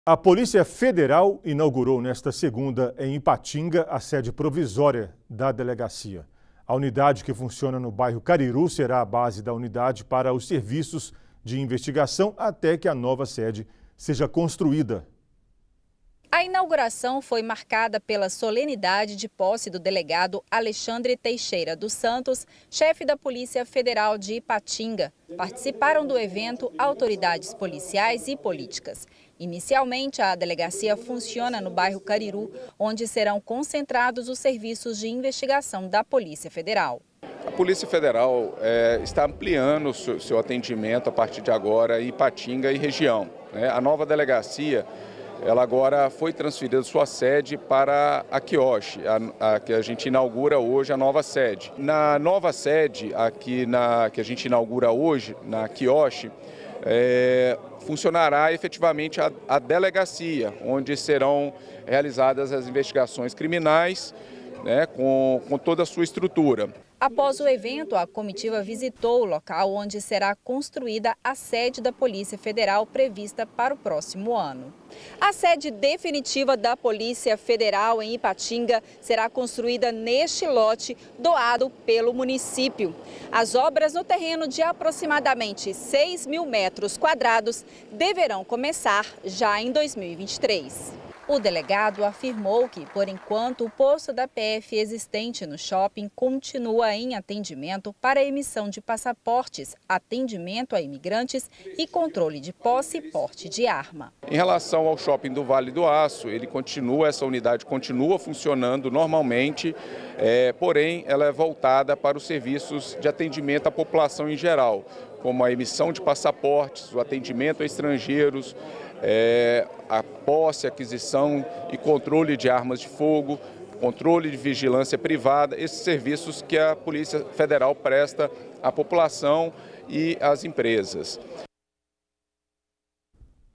A Polícia Federal inaugurou nesta segunda, em Ipatinga, a sede provisória da delegacia. A unidade, que funciona no bairro Cariru, será a base da unidade para os serviços de investigação até que a nova sede seja construída. A inauguração foi marcada pela solenidade de posse do delegado Alexandre Teixeira dos Santos, chefe da Polícia Federal de Ipatinga. Participaram do evento autoridades policiais e políticas. Inicialmente, a delegacia funciona no bairro Cariru, onde serão concentrados os serviços de investigação da Polícia Federal. A Polícia Federal está ampliando o seu atendimento a partir de agora em Ipatinga e região. A nova delegacia, ela agora foi transferida sua sede para a Quioche, que a gente inaugura hoje a nova sede. Na nova sede, que a gente inaugura hoje, na Quioche, funcionará efetivamente a delegacia, onde serão realizadas as investigações criminais, com toda a sua estrutura. Após o evento, a comitiva visitou o local onde será construída a sede da Polícia Federal prevista para o próximo ano. A sede definitiva da Polícia Federal em Ipatinga será construída neste lote doado pelo município. As obras no terreno de aproximadamente 6.000 metros quadrados deverão começar já em 2023. O delegado afirmou que, por enquanto, o posto da PF existente no shopping continua em atendimento para emissão de passaportes, atendimento a imigrantes e controle de posse e porte de arma. Em relação ao shopping do Vale do Aço, essa unidade continua funcionando normalmente, porém ela é voltada para os serviços de atendimento à população em geral, como a emissão de passaportes, o atendimento a estrangeiros, a posse, aquisição e controle de armas de fogo, controle de vigilância privada, esses serviços que a Polícia Federal presta à população e às empresas.